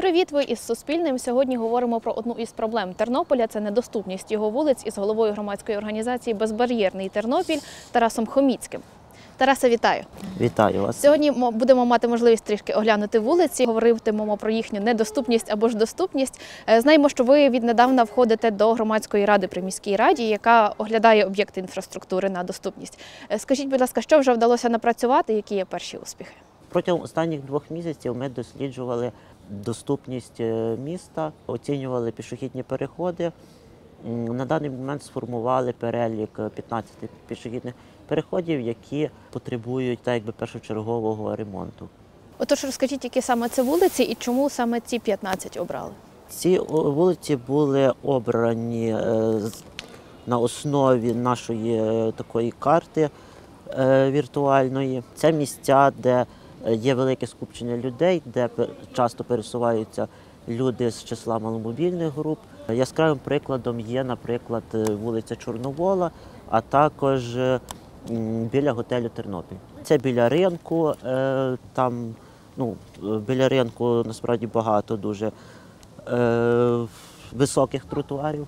привіт! Ви із Суспільним. Сьогодні говоримо про одну із проблем Тернополя – це недоступність його вулиць із головою громадської організації «Безбар'єрний Тернопіль» Тарасом Хоміцьким. Тарасе, вітаю! Вітаю вас! Сьогодні будемо мати можливість трішки оглянути вулиці, говоритимемо про їхню недоступність або ж доступність. Знаємо, що ви віднедавна входите до громадської ради при міській раді, яка оглядає об'єкти інфраструктури на доступність. Скажіть, будь ласка, що вже вдалося напрацювати, які є перші успіхи? Протягом останніх 2 місяців ми досліджували доступність міста, оцінювали пішохідні переходи. На даний момент сформували перелік 15 пішохідних переходів, які потребують першочергового ремонту. Отож, розкажіть, які саме це вулиці і чому саме ці 15 обрали? Ці вулиці були обрані на основі нашої такої карти віртуальної. Це місця, де є велике скупчення людей, де часто пересуваються люди з числа маломобільних груп. Яскравим прикладом є, наприклад, вулиця Чорновола, а також біля готелю «Тернопіль». Це біля ринку, там, біля ринку насправді багато дуже високих тротуарів.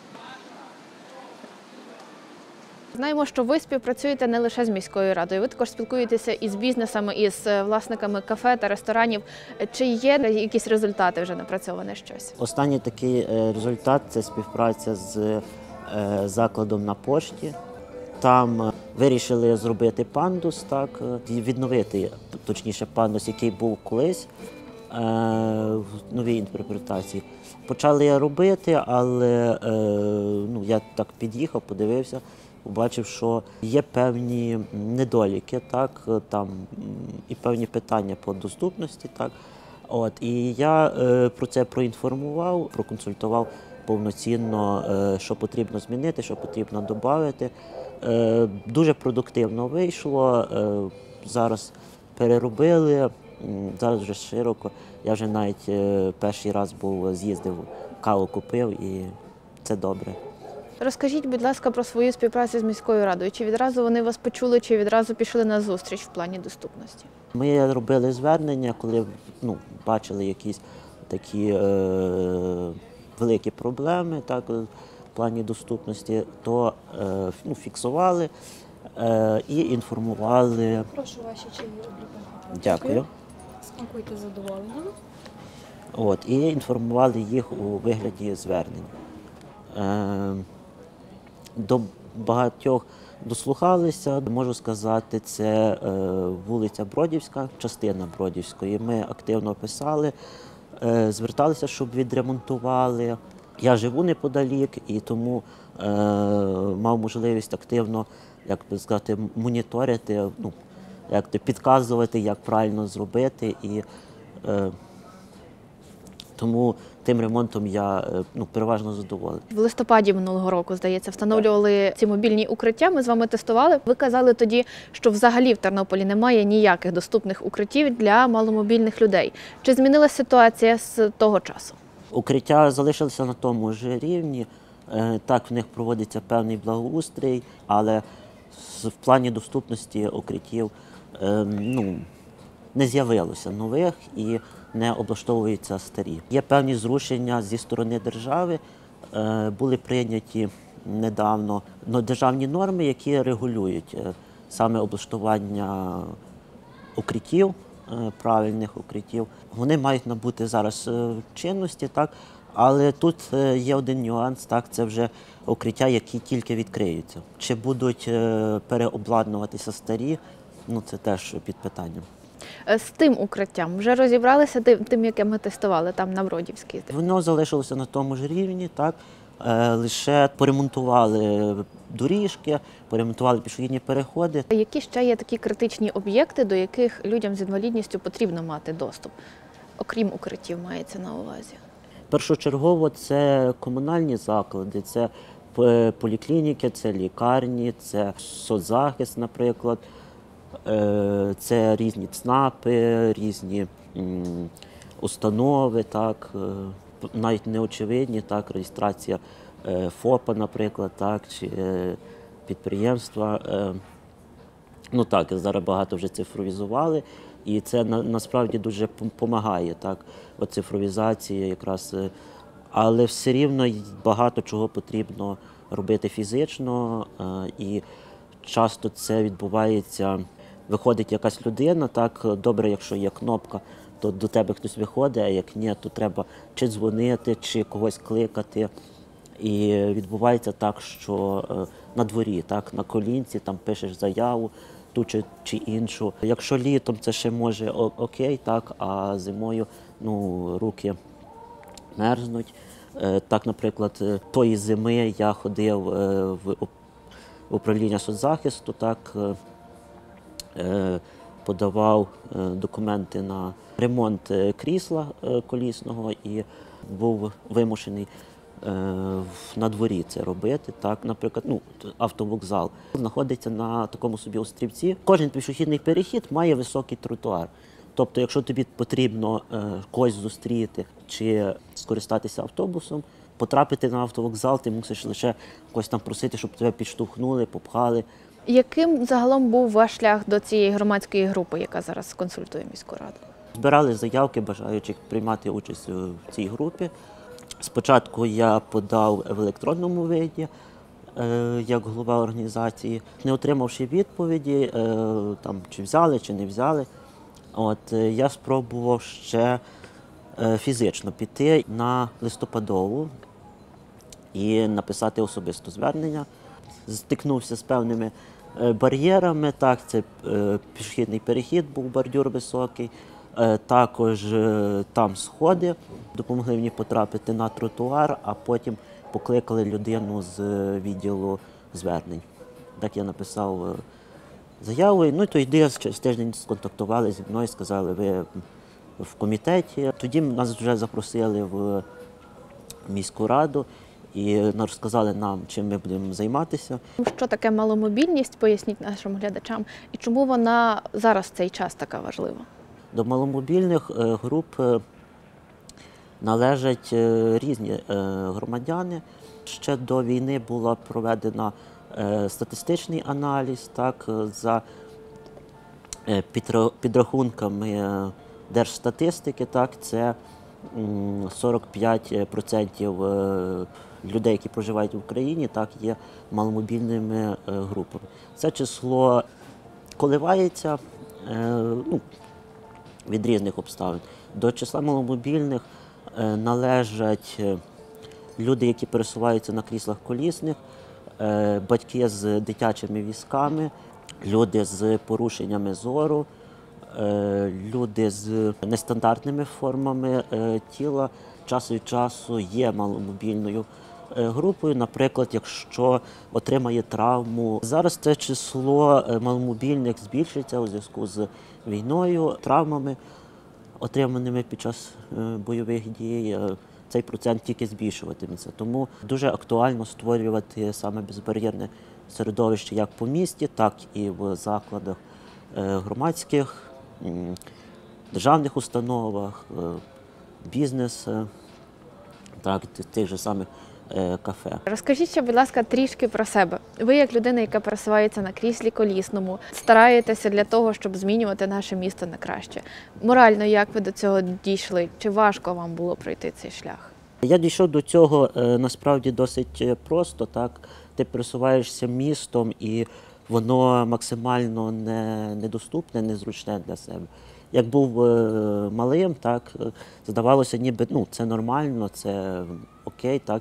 Знаємо, що ви співпрацюєте не лише з міською радою, ви також спілкуєтеся із бізнесами, із власниками кафе та ресторанів. Чи є якісь результати вже напрацьоване щось? Останній такий результат – це співпраця з закладом на пошті. Там вирішили зробити пандус, відновити, точніше, пандус, який був колись в новій інтерпретації. Почали робити, але я так під'їхав, подивився, побачив, що є певні недоліки, там і певні питання по доступності. І я про це проінформував, проконсультував повноцінно, що потрібно змінити, що потрібно додати. Дуже продуктивно вийшло, зараз переробили, зараз вже широко. Я вже навіть перший раз з'їздив, каву купив і це добре. Розкажіть, будь ласка, про свою співпрацю з міською радою. Чи відразу вони вас почули, чи відразу пішли на зустріч в плані доступності? Ми робили звернення, коли бачили якісь такі великі проблеми в плані доступності, то фіксували і інформували. Прошу ваші чаї. Дякую. Смакуйте задоволенням. І інформували їх у вигляді звернень. До багатьох дослухалися, можу сказати, це вулиця Бродівська, частина Бродівської. Ми активно писали, зверталися, щоб відремонтували. Я живу неподалік і тому мав можливість активно, моніторити, підказувати, як правильно зробити. І тому тим ремонтом я переважно задоволений. В листопаді минулого року, здається, встановлювали ці мобільні укриття, ми з вами тестували. Ви казали тоді, що взагалі в Тернополі немає ніяких доступних укриттів для маломобільних людей. Чи змінилася ситуація з того часу? Укриття залишилися на тому ж рівні. Так, в них проводиться певний благоустрій, але в плані доступності укриттів не з'явилося нових і не облаштовуються старі. Є певні зрушення зі сторони держави, були прийняті недавно державні норми, які регулюють саме облаштування укриттів, правильних укриттів. Вони мають набути зараз чинності, але тут є один нюанс, це вже укриття, які тільки відкриються. Чи будуть переобладнуватися старі, це теж під питанням. З тим укриттям вже розібралися, тим, яке ми тестували там на Бродівській? Воно залишилося на тому ж рівні, лише поремонтували доріжки, поремонтували пішохідні переходи. Які ще є такі критичні об'єкти, до яких людям з інвалідністю потрібно мати доступ? Окрім укриттів, мається на увазі. Першочергово це комунальні заклади, це поліклініки, це лікарні, це соцзахист, наприклад. Це різні ЦНАПи, різні установи, навіть неочевидні, реєстрація ФОПа, наприклад, чи підприємства. Зараз багато вже цифровізували, І це насправді дуже допомагає, так, от цифровізація якраз. Але все рівно багато чого потрібно робити фізично, і часто це відбувається, виходить якась людина, так, добре, якщо є кнопка, то до тебе хтось виходить, а як ні, то треба чи дзвонити, чи когось кликати. І відбувається так, що на дворі, так, на колінці, там пишеш заяву, ту чи іншу. Якщо літом це ще може окей, так, а зимою руки мерзнуть. Так, наприклад, тої зими я ходив в управління соцзахисту, так, подавав документи на ремонт крісла колісного і був вимушений на дворі це робити. Так, наприклад, автовокзал знаходиться на такому собі острівці. Кожен пішохідний перехід має високий тротуар. Тобто, якщо тобі потрібно когось зустріти чи скористатися автобусом, потрапити на автовокзал, ти мусиш лише когось там просити, щоб тебе підштовхнули, попхали. Яким загалом був ваш шлях до цієї громадської групи, яка зараз консультує міську раду? Збирали заявки бажаючих приймати участь в цій групі. Спочатку я подав в електронному виді, як голова організації, не отримавши відповіді, там, чи взяли, чи не взяли. Я спробував ще фізично піти на листопадову і написати особисто звернення. Стикнувся з певними бар'єрами, так, це пішохідний перехід, був бордюр високий, також там сходи, допомогли мені потрапити на тротуар, а потім покликали людину з відділу звернень. Так я написав заяву, і тоді через тиждень сконтактували зі мною, сказали, ви в комітеті. Тоді нас вже запросили в міську раду і розказали нам, чим ми будемо займатися. Що таке маломобільність, поясніть нашим глядачам, і чому вона зараз в цей час така важлива? До маломобільних груп належать різні громадяни. Ще до війни була проведена статистичний аналіз, так, за підрахунками Держстатистики, так, це 45% людей, які проживають в Україні, так, є маломобільними групами. Це число коливається від різних обставин. До числа маломобільних належать люди, які пересуваються на кріслах колісних, батьки з дитячими візками, люди з порушеннями зору, люди з нестандартними формами тіла час від часу є маломобільною групою, наприклад, якщо отримає травму. Зараз це число маломобільних збільшиться у зв'язку з війною, травмами, отриманими під час бойових дій. Цей процент тільки збільшуватиметься. Тому дуже актуально створювати саме безбар'єрне середовище як по місті, так і в закладах громадських, державних установах, бізнес, так, тих же самих кафе. Розкажіть ще, будь ласка, трішки про себе. Ви, як людина, яка пересувається на кріслі колісному, стараєтеся для того, щоб змінювати наше місто на краще. Морально, як ви до цього дійшли? Чи важко вам було пройти цей шлях? Я дійшов до цього насправді досить просто. Так? Ти пересуваєшся містом і воно максимально недоступне, незручне для себе. Як був малим, так, здавалося, ніби це нормально, це окей, так,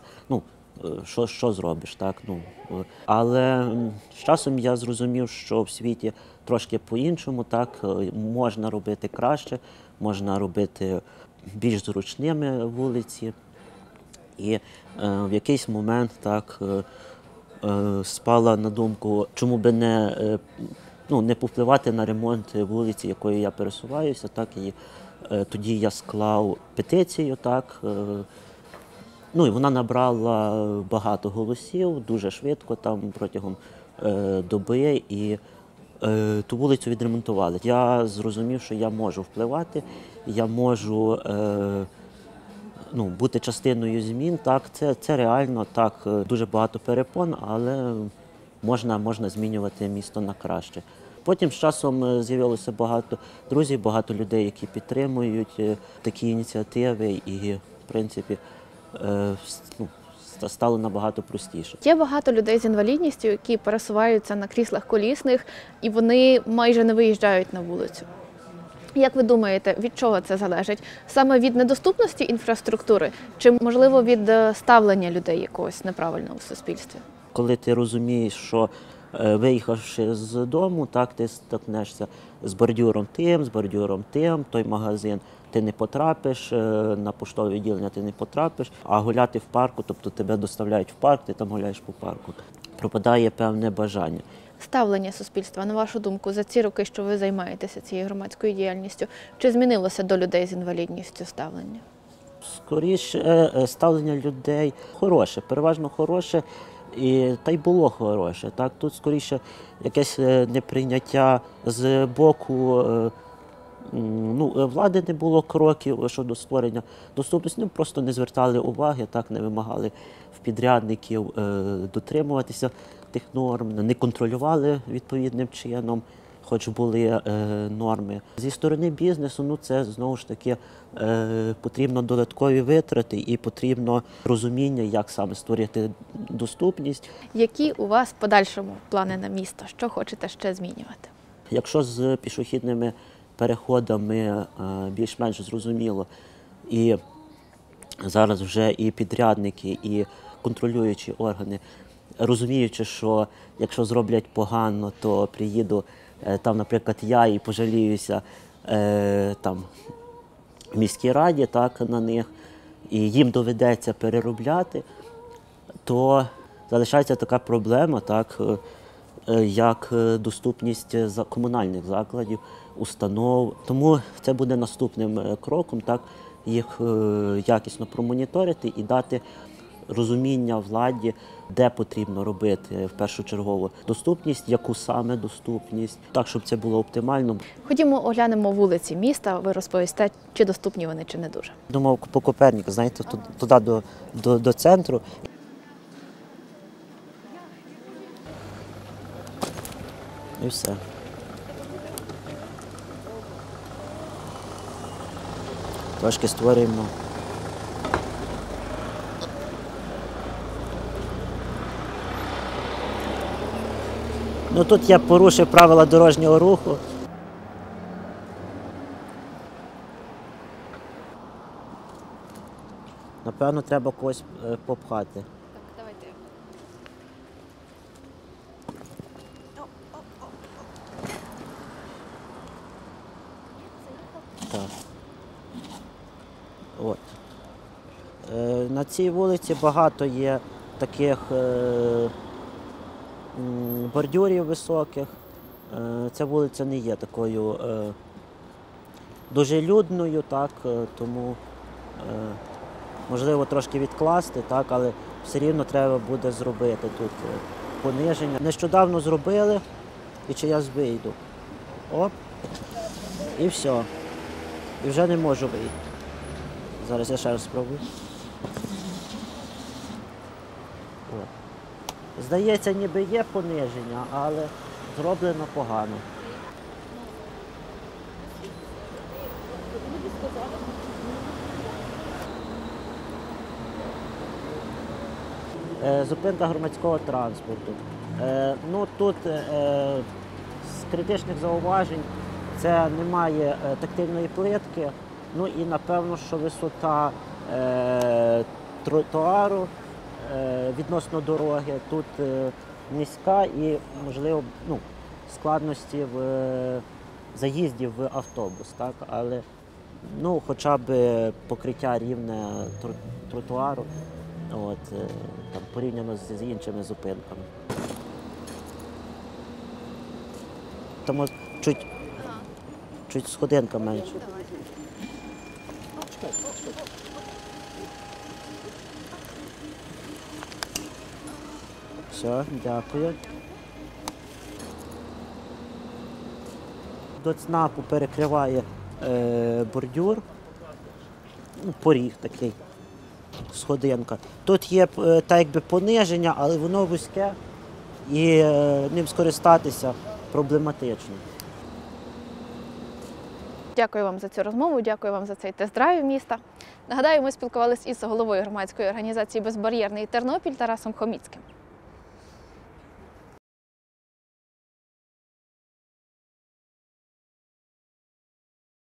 що зробиш, так, Але з часом я зрозумів, що в світі трошки по-іншому, так, можна робити краще, можна робити більш зручними вулиці. І в якийсь момент так спала на думку, чому би не повпливати на ремонт вулиці, якою я пересуваюся, так, і тоді я склав петицію, так, і вона набрала багато голосів, дуже швидко, там, протягом доби, і ту вулицю відремонтували. Я зрозумів, що я можу впливати, я можу бути частиною змін, так, це реально, так, дуже багато перепон, але можна змінювати місто на краще. Потім з часом з'явилося багато друзів, багато людей, які підтримують такі ініціативи, і, в принципі, стало набагато простіше. Є багато людей з інвалідністю, які пересуваються на кріслах колісних, і вони майже не виїжджають на вулицю. Як ви думаєте, від чого це залежить? Саме від недоступності інфраструктури чи, можливо, від ставлення людей якогось неправильного в суспільстві? Коли ти розумієш, що виїхавши з дому, так, ти стикнешся з бордюром тим, той магазин ти не потрапиш, на поштове відділення ти не потрапиш, а гуляти в парку, тобто тебе доставляють в парк, ти там гуляєш по парку. Пропадає певне бажання. Ставлення суспільства, на вашу думку, за ці роки, що ви займаєтеся цією громадською діяльністю, чи змінилося до людей з інвалідністю ставлення? Скоріше, ставлення людей хороше, переважно хороше, та й було хороше. Так? Тут скоріше якесь неприйняття з боку влади, не було кроків щодо створення доступності, просто не звертали уваги, так, не вимагали в підрядників дотримуватися тих норм, не контролювали відповідним чином, хоч були норми. Зі сторони бізнесу, це знову ж таки потрібно додаткові витрати і потрібно розуміння, як саме створити доступність. Які у вас в подальшому плани на місто? Що хочете ще змінювати? Якщо з пішохідними переходами більш-менш зрозуміло, і зараз вже і підрядники, і контролюючі органи, розуміючи, що якщо зроблять погано, то приїду там, наприклад, я і пожаліюся там в міській раді, так, на них, і їм доведеться переробляти, то залишається така проблема, так, як доступність комунальних закладів, установ. Тому це буде наступним кроком, так, їх якісно промоніторити і дати розуміння владі, де потрібно робити в першочергову доступність, яку саме доступність, так, щоб це було оптимально. Ходімо, оглянемо вулиці міста, ви розповісте, чи доступні вони, чи не дуже. Думав по Коперніку, знаєте, туди до центру. І все. Трошки створюємо. Тут я порушив правила дорожнього руху. Напевно, треба когось попхати. Так, давайте. Так. От. На цій вулиці багато є таких бордюрів високих. Ця вулиця не є такою дуже людною, так, тому можливо трошки відкласти, так, але все рівно треба буде зробити тут пониження. Нещодавно зробили, і чи я вийду. Оп, і все. І вже не можу вийти. Зараз я ще раз спробую. От. Здається, ніби є пониження, але зроблено погано. Зупинка громадського транспорту. Тут з критичних зауважень це немає тактильної плитки, і напевно, що висота тротуару відносно дороги тут низька і, можливо, складності в заїзді в автобус, так? Але хоча б покриття рівне тротуару, там, порівняно з іншими зупинками. Тому чуть сходинка менше. Все, дякую. До ЦНАПу перекриває бордюр, поріг такий, сходинка. Тут є так якби пониження, але воно вузьке і ним скористатися проблематично. Дякую вам за цю розмову, дякую вам за цей тест-драйв міста. Нагадаю, ми спілкувалися із головою громадської організації «Безбар'єрний Тернопіль» Тарасом Хоміцьким.